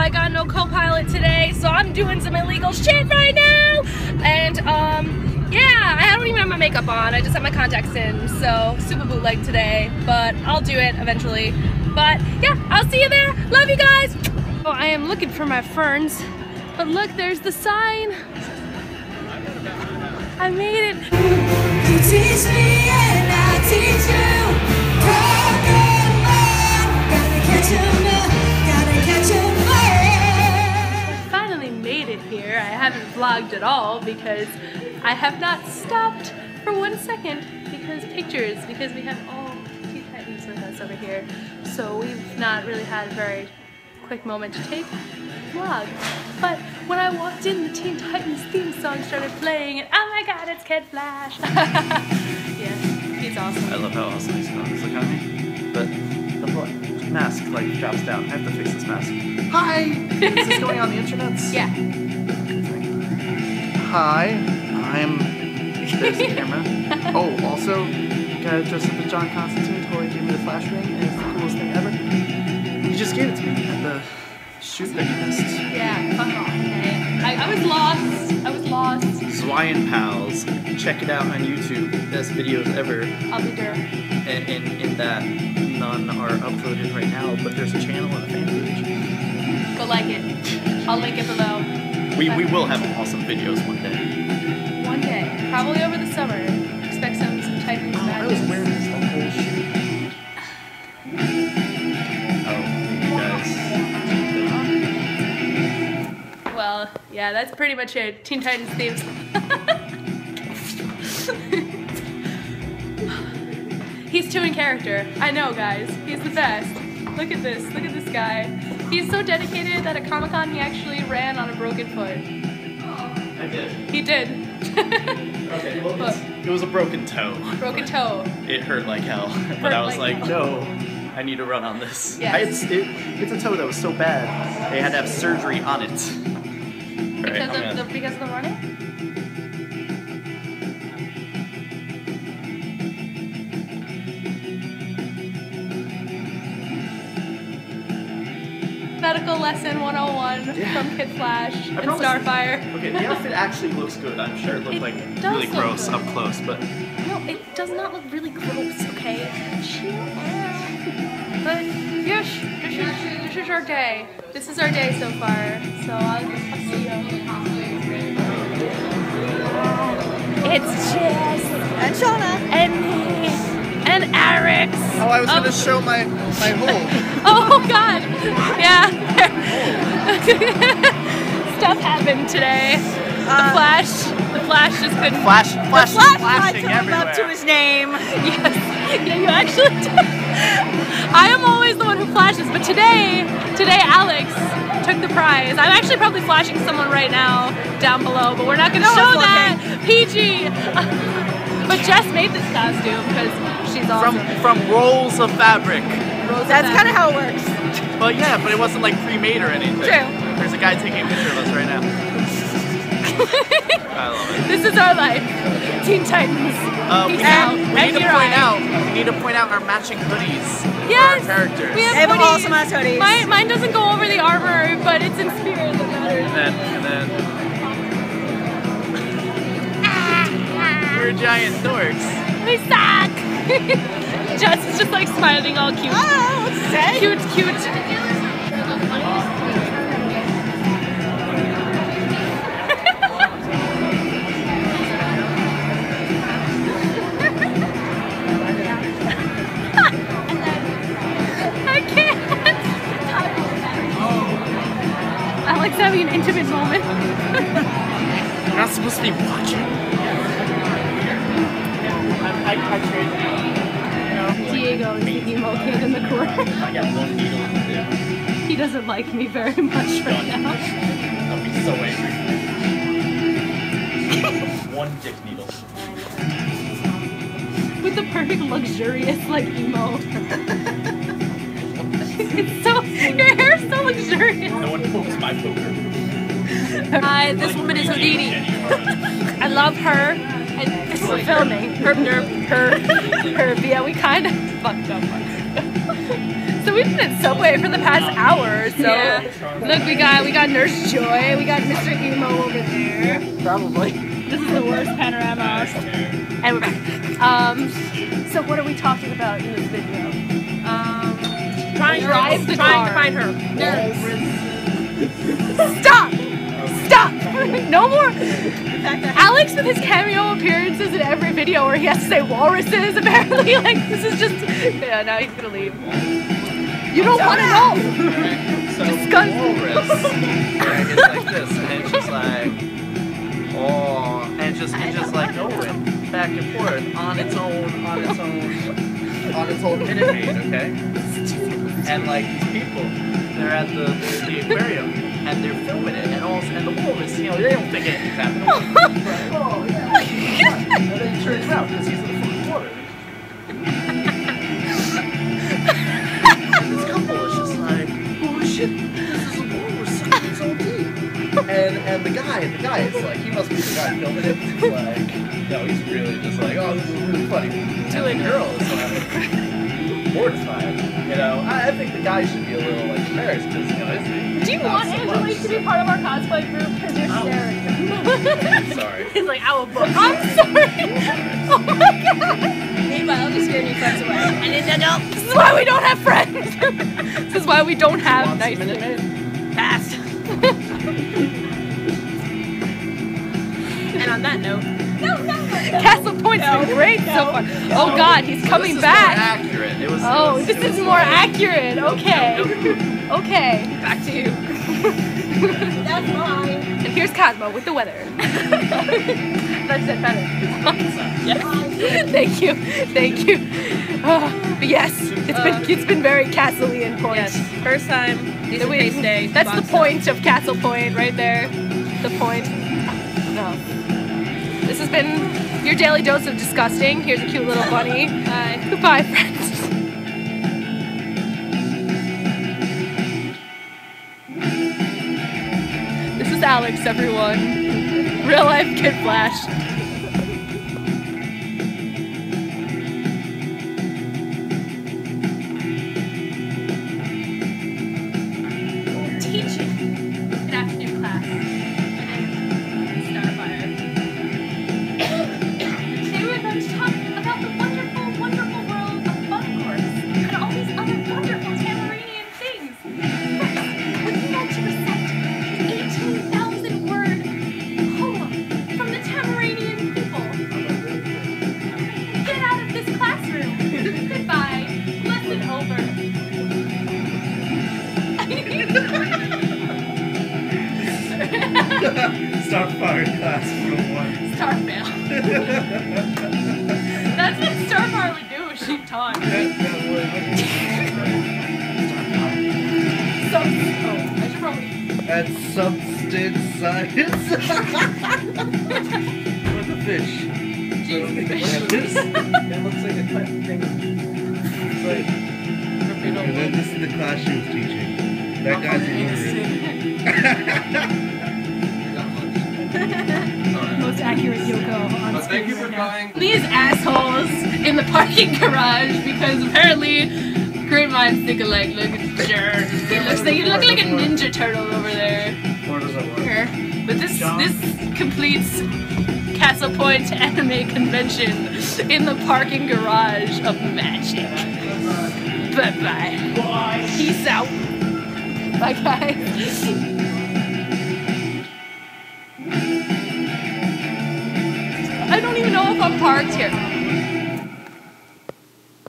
I got no co-pilot today, so I'm doing some illegal shit right now. And yeah, I don't even have my makeup on. I just have my contacts in, so super bootleg today, but I'll do it eventually. But yeah, I'll see you there. Love you guys. Oh, I am looking for my ferns, but look, there's the sign. I made it. You teach me and I teach you. Gotta catch 'em now, gotta catch 'em now. I finally made it here. I haven't vlogged at all because I have not stopped for 1 second because we have all Teen Titans with us over here. So we've not really had a very quick moment to take vlog. But when I walked in, the Teen Titans theme song started playing and oh my god, it's Kid Flash. Yeah, he's awesome. I love how awesome he sounds. Look at me. But the whole mask like drops down. I have to fix this mask. Hi! Is this going on the internets? Yeah. Hi, I'm... There's the camera. Oh, also, gotta dress up as John Constantine. Totally gave me the flash ring, and it's the coolest thing ever. You just gave it to me at the shoot that you missed. Yeah, fuck off, okay? I was lost. I was lost. Zwyan Pals. Check it out on YouTube. Best videos ever. I'll be there. In that none are uploaded right now, but there's a channel and a fan page. Go like it. I'll link it below. We will have awesome videos one day. One day. Probably over the summer. Expect some Titans I was magic. wearing this the whole shoot. Oh, you guys. Well, yeah, that's pretty much it. Teen Titans themes. He's too in character. I know, guys. He's the best. Look at this. Look at this guy. He's so dedicated that at Comic-Con he actually ran on a broken foot. I did. He did. Okay, well, it was a broken toe. Broken toe. It hurt like hell. But I was like like, hell. no, I need to run on this. Yes. It's a toe that was so bad, they had to have surgery on it. Because of the running? Medical lesson 101 from Kid Flash and Starfire. Okay, the outfit actually looks good. I'm sure it looked like does really look gross good. up close, but No, it does not look really gross, okay? Chill out. But yes, this is our day. This is our day so far. So I'll see you. It's Jess And Shauna. and me and Alex. oh, I was gonna show my hole. Oh God! Yeah. Stuff happened today. The Flash just couldn't. Flash flashing to live up to his name. Yes. Yeah, you actually did. I am always the one who flashes, but today Alex took the prize. I'm actually probably flashing someone right now down below, but we're not going to show that. PG. But Jess made this costume because she's awesome. From rolls of fabric. That's kind of how it works. Well, yeah, but it wasn't like pre-made or anything. True. There's a guy taking a picture of us right now. I love it. This is our life. Teen Titans. We Peace out. need to point out our matching hoodies Yes, for our characters. we have They have hoodies. awesome ass hoodies. Mine doesn't go over the armor, but it's in spirit that matters. and then we're giant dorks. We suck! Jess is just like smiling all cute. Oh, what's it say? Cute. I can't. Alex having an intimate moment. You're not supposed to be watching. Diego is the emo kid in the corner. I got one needle in the dip. He doesn't like me very much right now. I'll be so angry. One dick needle. With the perfect luxurious like emo. It's so, your hair's so luxurious. No one pokes my poker. Hi, this woman is Houdini. I love her. And this is filming. Her. Yeah, we kind of fucked up. So we've been in Subway for the past hour or so. Yeah. Look, we got Nurse Joy, we got Mr. Emo over there. Probably. This is the worst panorama. And we're back. So what are we talking about in this video? Trying to car. find her. Stop! Stop! No more! Alex with his cameo appearances in every video where he has to say walruses, apparently. Like, this is just... Yeah, now he's gonna leave. You don't want to know! So Disgusting. walrus, it's like this, and it's just like, oh, and just like going back and forth on its own minute maid, okay? And like these people, they're at the aquarium and they're filming it, and the walrus, you know, they don't think anything's happening. Like, oh yeah, and then he turns around because he's in the fucking water. This couple is just like, oh shit, this is a walrus, it's so deep. And the guy is like, he must be the guy filming it. He's like, no, he's really just like, oh, this is really funny. And the girl is like mortified. You know, I think the guy should be a little like embarrassed because you know. Do you want Angelique to be part of our cosplay group? Because you're staring. I'm sorry. He's like, I will book. I'm sorry. Oh my god. Meanwhile, I'll be scaring your friends away. I need an adult. This is why we don't have friends. This is why we don't have nice Minute Maid? Fast. And on that note, Castle Point's been great so far. Oh god, he's coming This is back. More accurate. It was. Oh, this is more accurate. Okay. Okay. back to you. That's mine. And here's Cosmo with the weather. That's it, better. Yes. Thank you. Thank you. But yes, it's been very Castle-ian point. Yes. First time. Decent face day. That's the point of Castle Point right there. The point. No. This has been your daily dose of disgusting. Here's a cute little bunny. Goodbye, friends. This is Alex, everyone. Real life Kid Flash. Teaching. Good afternoon, class. My name is Starfire. Today we're going to talk about the wonderful, wonderful world of Fun Course and all these other wonderful Tamarinian things. First, would you like to recite the 18,000-word poem from the Tamarinian people? Get out of this classroom. Goodbye. Lesson over. Starfire class 101. Starfail. That's what Starfire would do if she taught. I should probably. That's substance science. With a fish. So we have this. It looks like a cut thing. It's like. And then this is the class she was teaching. That guy's illiterate. Most accurate Yoko on But screen thank you for right now. coming. These assholes in the parking garage because apparently great minds think alike. Look at Jared. You look like a ninja turtle over there. Or does it work? But this completes Castle Point Anime Convention in the parking garage of magic. Bye-bye. Peace out. Bye, guys. I don't even know if I'm parked here.